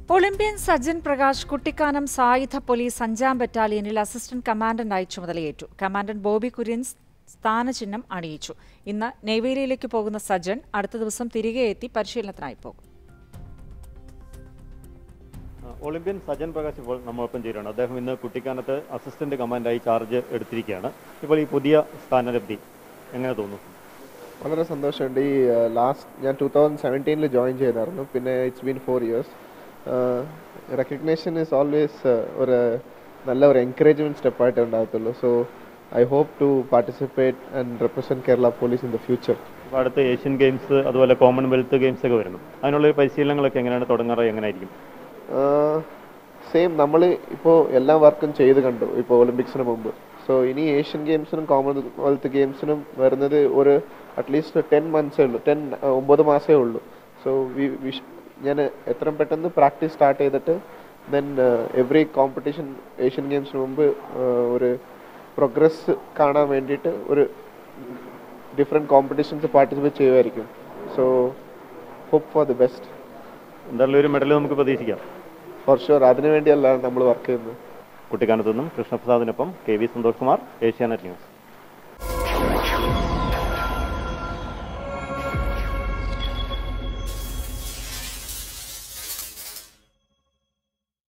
Olympian Sajjan Prakash Kuttikkanam സായുധ police 5ാം ബറ്റാലിയനിൽ assistant കമാൻഡന്റായി ചുമതലയേറ്റു. കമാൻഡന്റ് ബോബി കുര്യൻ സ്ഥാനചിഹ്നം അണിയിച്ചു. ഇന്ന് നെയ്വേലിയിലേക്ക് പോകുന്ന സജ്ജൻ അടുത്ത ദിവസം തിരികെ എത്തി പരിശീലനത്തിനായി പോകും. ഒളിമ്പ്യൻ സജ്ജൻ പ്രകാശ് ഇപ്പോൾ നമ്മൊപ്പം ചേരുകയാണ്. അദ്ദേഹം ഇന്ന് കുട്ടിക്കാനത്ത് അസിസ്റ്റന്റ് കമാൻഡായി ചാർജ് എടുത്തിരിക്കുകയാണ്. ഇപ്പോൾ ഈ പുതിയ സ്ഥാനലബ്ധി എങ്ങനെ തോന്നുന്നു? വളരെ സന്തോഷമുണ്ട്. ഞാൻ 2017 ജോയിൻ ചെയ്തായിരുന്നു. പിന്നെ it's been 4 years. Recognition is always ഒരു നല്ല ഒരു എൻകറേജ്മെൻറ്റ് സ്റ്റെപ്പായിട്ടേ ഉണ്ടാകത്തുള്ളൂ. So I hope to participate and represent Kerala police in the future. ഇപ്പോൾ അടുത്ത ഏഷ്യൻ ഗെയിംസ് അതുപോലെ കോമൺവെൽത്ത് ഗെയിംസ് ഒക്കെ വരുന്നു. അതിനുള്ള പരിശീലനങ്ങളൊക്കെ എങ്ങനെയാണ് തുടങ്ങാറ്, എങ്ങനെയായിരിക്കും? സെയിം നമ്മൾ ഇപ്പോൾ എല്ലാ വർക്കും ചെയ്ത് കണ്ടു ഇപ്പോൾ ഒളിമ്പിക്സിന് മുമ്പ്. സോ ഇനി ഏഷ്യൻ ഗെയിംസിനും കോമൺവെൽത്ത് ഗെയിംസിനും വരുന്നത് ഒരു അറ്റ്ലീസ്റ്റ് 10 months ഉള്ളൂ, 9 മാസമേ ഉള്ളൂ. സോ ഞാൻ എത്രയും പെട്ടെന്ന് പ്രാക്ടീസ് സ്റ്റാർട്ട് ചെയ്തിട്ട് ദെൻ എവറി കോമ്പറ്റീഷൻ ഏഷ്യൻ ഗെയിംസിന് മുമ്പ് ഒരു പ്രോഗ്രസ് കാണാൻ വേണ്ടിയിട്ട് ഒരു ഡിഫറെൻറ്റ് കോമ്പറ്റീഷൻസ് പാർട്ടിസിപ്പേറ്റ് ചെയ്യുമായിരിക്കും. So hope for the best. എന്തായാലും ഒരു മെഡൽ നമുക്ക് പ്രതീക്ഷിക്കാം. For sure. അതിനുവേണ്ടിയല്ല നമ്മൾ വർക്ക് ചെയ്യുന്നത്. കുട്ടിക്കാനത്തു നിന്നും കൃഷ്ണപ്രസാദിനൊപ്പം KV സന്തോഷ് കുമാർ, ഏഷ്യാനെറ്റ് ന്യൂസ്.